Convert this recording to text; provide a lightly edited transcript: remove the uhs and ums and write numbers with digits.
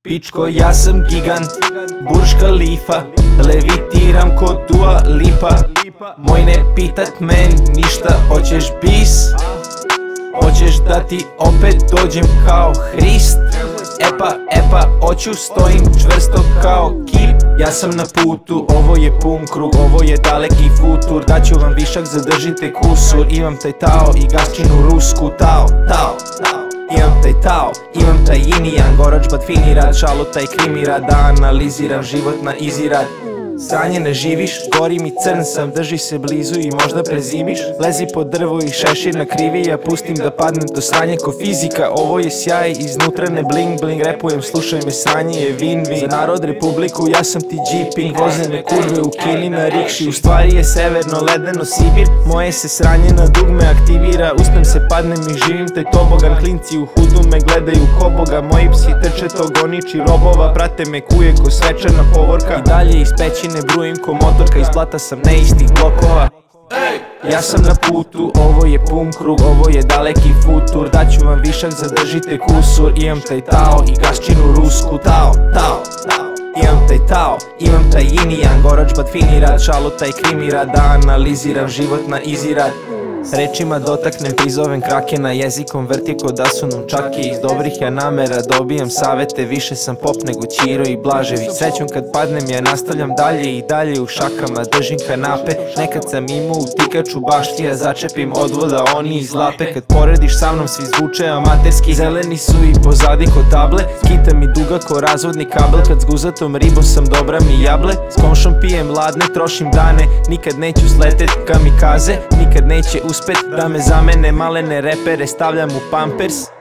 Pičko, ja sam gigant, Burj Khalifa, levitiram ko Dua Lipa. Moj ne pitat men ništa, hoćeš bis? Hoćeš da ti opet dođem kao Hrist? Epa, hoću, stojim čvrsto kao kip. Ja sam na putu, ovo je pun krug, ovo je daleki futur. Daću vam višak, zadržite kusur. Imam taj Tao i gaščinu rusku. Tao. Imam taj Tao, imam taj Yin-Yang, gorač bad fini rad, šaluta i krimi rad, da analiziram život na easy rad. Sranje ne živiš, gori mi crn sam, drži se blizu i možda prezimiš. Lezi po drvo i šešir na krivi, ja pustim da padnem do sranje ko fizika. Ovo je sjaj, iznutra ne bling bling, repujem, slušaj me, sranje je win-win. Za narod republiku, ja sam ti G-Ping, voze me kurve u Kini na rikši. U stvari je severno ledeno Sibir, moje se sranje na dugme aktivira. Usnem se, padnem i živim taj tobogan, klinci u hudu me gledaju ko boga. Moji psi trče to goniči robova, prate me kuje ko svečana povorka. I dalje iz peći ne brujim ko motorka, iz blata sam ne istih blokova. Ja sam na putu, ovo je pun krug, ovo je daleki futur. Daću vam višak, zadržite kusur. Imam taj Tao i gaščinu rusku. Tao. Imam taj Tao, imam taj Yin-Yang, gorač bad fini rad, šaluta i krimi rad, da analiziram život na easy rad. Rečima dotaknem, prizovem krakena, jezikom vrti ko da su nunčaki. Iz dobrih ja namera dobijam savete, više sam pop nego Ćiro i Blažević. Srećom kad padnem ja nastavljam dalje i dalje u šakama, držim kanape. Nekad sam imao utikač u bašti, a začepim odvoda oni iz lape. Kad porediš sa mnom svi zvuče amaterski, zeleni su i pozadi ko table. Kita mi duga ko razvodni kabel, kad s guzatom ribom sam dobra mi jable. S komšom pijem ladne, trošim dane, nikad neću sletet kamikaze. Nikad neće uspet da me zamene, malene repere stavljam u pampers.